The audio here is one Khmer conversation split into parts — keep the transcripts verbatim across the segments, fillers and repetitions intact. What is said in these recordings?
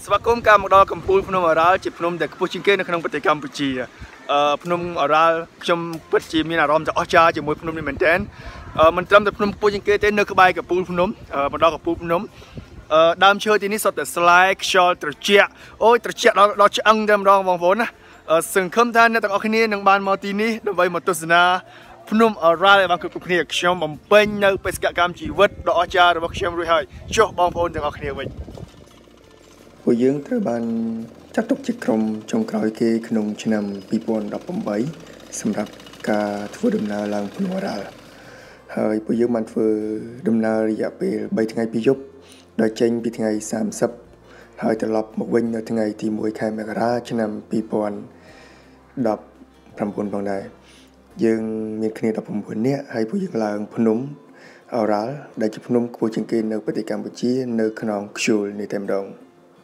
สวัสดีการมาดอกัมพูพนมอาราลจีพนมเด็กผู้ชิงเกนในขนมปฏิกัมพูชีพนมอาราลชมปัจจิมีนารอมจากอาจารย์จีมวยพนมในเหมือนเดิมมันตรำแต่พนมผู้ชิงเกนเต้นเนื้อขบายกับปูพนมมาดอกับปูพนมดามเชิดที่นี่สดแต่สไลด์ชอลตระเจียโอ้ยตระเจียเราเราจะอังดำรองวงฝนนะซึ่งคำท่านในต่างอคเนียนังบานมาตีนี้โดยใบมาตุสนาพนมอาราลบางคือพนีชมบำเพ็ญในเปสกกรรมชีวิตดอกอาจารย์ระบบชมรุ่ยให้ช่วยบางฝนต่างอคเนียไว้ผู้ยืงเธอบานจัดตกจิกรมจงกรอยเกขนมชนำปีปอนดับผมใบสำหรับการធ្វើដំណើរឡើងភ្នំអារ៉ាល់ហើយពួកយើងបានធ្វើដំណើររយៈពេលបីថ្ងៃពីរយប់ដោយចេញពីថ្ងៃសាមសិបហើយត្រឡប់មកវិញនៅថ្ងៃទីមួយខែមករាឆ្នាំពីរពាន់ដប់ប្រាំបួនផងដែរយើងមានគ្នាដប់ប្រាំបួននាក់ហើយពួកយើងឡើងភ្នំអារ៉ាល់ដែលជាភ្នំខ្ពស់ជាងគេនៅប្រទេសកម្ពុជានៅក្នុងខ្ជូលនេះតែម្ដង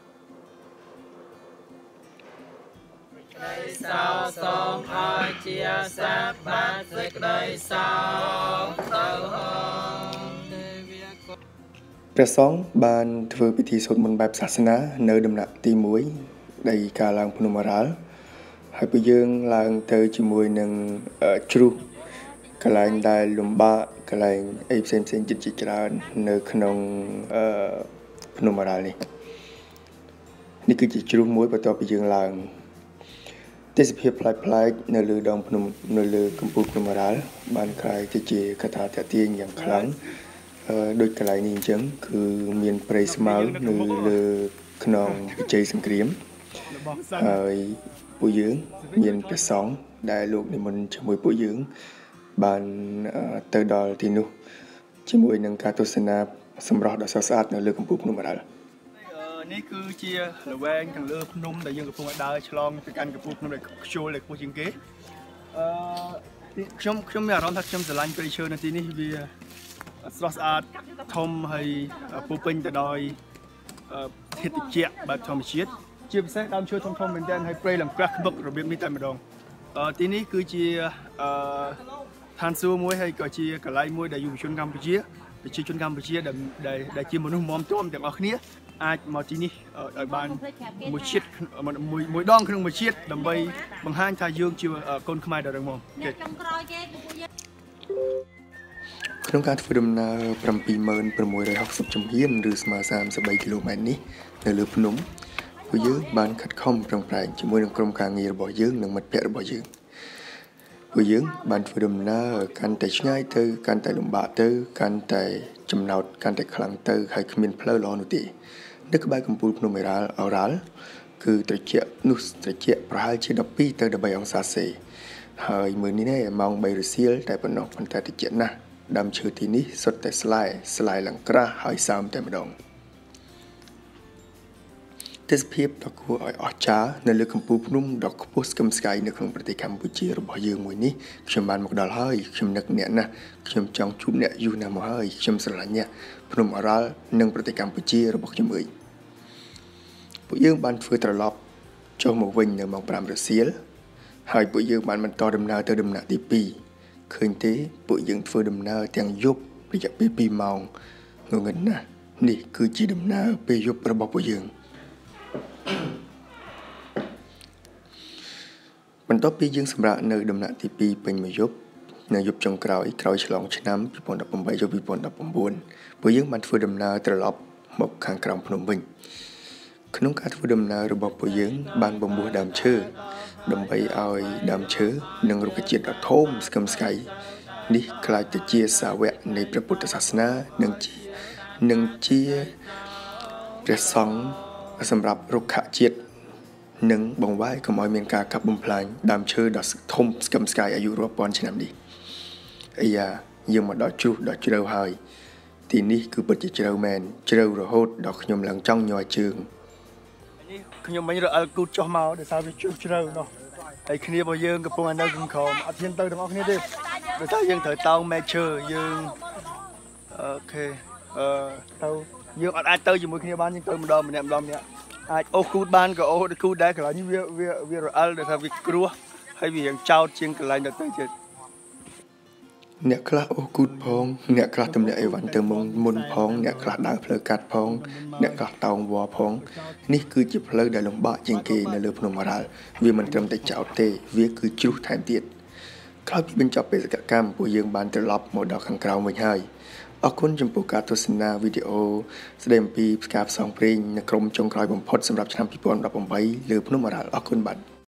สาวสองอ้อยเจียสักบาทสิกได้สาวเต้าหอมព្រះសង្ឃបានធ្វើពិធីសូត្រមន្តបែបសាសនានៅដំណាក់ទីមួយនៃការឡើងភ្នំអារ៉ាល់ហើយពួកយើងឡើងទៅជាមួយនឹងជ្រុះកន្លែងដែលលំបាកកន្លែងអីផ្សេងផ្សេងចិត្តជាច្រើននៅក្នុងភ្នំអារ៉ាល់នេះនេះគឺជាជ្រុះមួយបន្ទាប់ពីយើងឡើងទេសភាពប្លែកៗនៅលើដងភ្នំនៅលើកំពូលភ្នំអារ៉ាល់បានក្លាយទៅជាកថាតាក់ទាញយ៉ាងខ្លាំងដោយកន្លែងនេះអញ្ចឹងគឺមានព្រៃស្មៅនៅលើខ្នងវិជ័យសង្គ្រាមហើយពួកយើងមានព្រះសង្ឃដែលលោកនិមន្តជាមួយពួកយើងបានទៅដល់ទីនោះជាមួយនឹងការទស្សនាសម្រស់ដ៏ស្រស់ស្អាតនៅលើកំពូលភ្នំអារ៉ាល់នេះគឺជាល្វែងខាងលើភ្នំដែលយើងកំពុងដើរឆ្លងទៅកាន់កំពូលភ្នំដែលខ្ជុលដែលខ្ពស់ជាងគេអឺខ្ញុំខ្ញុំមានអារម្មណ៍ថាខ្ញុំស្រឡាញ់ព្រៃឈើនៅទីនេះវាស្រស់ស្អាតធំហើយពោពេញទៅដោយធាតុត្រជាក់បែបធម្មជាតិជាពិសេសដើមឈើធំធំមែនទែនហើយព្រៃលំក្រាស់ក្បឹករបៀបនេះតែម្ដងទីនេះគឺជាអឺឋានសួគ៌មួយហើយក៏ជាកន្លែងមួយដែលយុវជនកម្ពុជាប្រជាជនកម្ពុជាដែលដែលជាមនុស្សមាំទាំទាំងអស់គ្នាអាចមកទីនេះឲ្យបានមួយជាតិមួយមួយដងក្នុងមួយជាតិដើម្បីបង្ហាញថាយើងជាកូនខ្មែរដ៏រឹងមាំគេក្នុងការធ្វើដំណើរប្រាំពីរម៉ឺនប្រាំមួយរយហកសិបជំហានឬស្មើសាមសិបបីគីឡូម៉ែត្រនេះនៅលើភ្នំពួកយើងបានខិតខំប្រឹងប្រែងជាមួយនឹងក្រុមការងាររបស់យើងនិងមិត្តភ័ក្តិរបស់យើងពួកយើងបានធ្វើដំណើរកាន់តែឆ្ងាយទៅកាន់តែលំបាកទៅកាន់តែចំណោទកាន់តែខ្លាំងទៅហើយគ្មានផ្លូវល្អនោះទេនៅក្បែរកំពូលភ្នំអារ៉ាល់អារ៉ាល់គឺត្រជាក់នោះត្រជាក់ប្រហែលជាដប់ពីរទៅដប់បីអង្សាសេហើយមើលនេះឯម៉ោងបីរសៀលតែប៉ុណ្ណោះប៉ុន្តែត្រជាក់ណាស់ដើមឈើទីនេះសុទ្ធតែស្លែស្លែឡើងក្រាស់ហើយសើមតែម្ដងទេសភាពដ៏គួរឲ្យអស្ចារ្យនៅលើកំពូលភ្នំដ៏ខ្ពស់ស្កឹមស្កៃនៅក្នុងប្រទេសកម្ពុជារបស់យើងមួយនេះខ្ញុំបានមកដល់ហើយខ្ញុំនឹកអ្នកណាស់ខ្ញុំចង់ជួបអ្នកយូរណាស់មកហើយខ្ញុំស្រឡាញ់អ្នកភ្នំអារ៉ាល់និងប្រទេសកម្ពុជារបស់ខ្ញុំអើយពួកយើងបានធ្វើត្រឡប់ចុះមកវិញនៅម៉ោងប្រាំរសៀលហើយពួកយើងបានបន្តដំណើរទៅដំណាក់ទីពីរឃើញទេពួកយើងធ្វើដំណើរទាំងយប់រយៈពេលពីរម៉ោងងងឹតណាស់នេះគឺជាដំណើរពេលយប់របស់ពួកយើងបន្ទាប់ពីយើងសម្រាកនៅដំណាក់ទីពីរពេញមួយយប់នៅយប់ចុងក្រោយក្រោយឆ្លងឆ្នាំពីរពាន់ដប់ប្រាំបីចូលពីរពាន់ដប់ប្រាំបួនពួកយើងបានធ្វើដំណើរត្រឡប់មកខាងក្រោមភ្នំវិញក្នុងការធ្វើដំណើររបស់ពួកយើងបានបំពោះដើមឈើដើម្បីឲ្យដើមឈើនិងរុក្ខជាតិដ៏ធំស្កឹមស្កៃនេះក្លាយទៅជាសាវកនៃព្រះពុទ្ធសាសនានិងជានិងជាព្រះសង្ឃសម្រាប់រុក្ខជាតិនិងបង្វែរកុំឲ្យមានការកាប់បំផ្លាញដើមឈើដ៏ធំស្កឹមស្កៃអាយុរាប់ពាន់ឆ្នាំនេះអាយ៉ាយើងមកដល់ជ្រុះដ៏ជ្រៅហើយទីនេះគឺពិតជាជ្រៅមែនជ្រៅរហូតដល់ខ្ញុំឡើងចង់ញ័រជើងនេះខ្ញុំមិញរអិលគូតចុះមកដោយសារវាជ្រៅជ្រៅនោះហើយគ្នារបស់យើងកំពុងនៅក្នុងក្រោមអត់ហ៊ានទៅទាំងអស់គ្នាទេដោយសារយើងត្រូវតោងមែកឈើយើងអូខេអឺទៅយើងអត់អាចទៅជាមួយគ្នាបានយើងទៅម្ដងម្នាក់ម្ដងម្នាក់អាចអូសគូតបានក៏អូសគូតដែរកន្លែងនេះវាវាវារអិលដោយសារវាគ្រោះហើយវារៀងចោតជាងកន្លែងដទៃទៀតអ្នកខ្លះអូគូតផងអ្នកខ្លះទម្លាក់អីវ៉ាន់ទៅមុនមុនផងអ្នកខ្លះដើរផ្លូវកាត់ផងអ្នកខ្លះតោងវ៉ផងនេះគឺជាផ្លូវដែលលំបាកជាងគេនៅលើភ្នំអរ៉ាល់វាមិនត្រឹមតែចោតទេវាគឺជ្រុះថែមទៀតក្រោយពីបញ្ចប់បេសកកម្មពួកយើងបានត្រឡប់មកដល់ខាងក្រោមវិញហើយអរគុណចំពោះការទស្សនាវីដេអូស្ដីអំពីផ្កាផ្សងព្រេងនៅក្រុមចុងក្រោយបំផុតសម្រាប់ឆ្នាំពីរពាន់ដប់ប្រាំបីលើភ្នំអរ៉ាល់អរគុណបាទ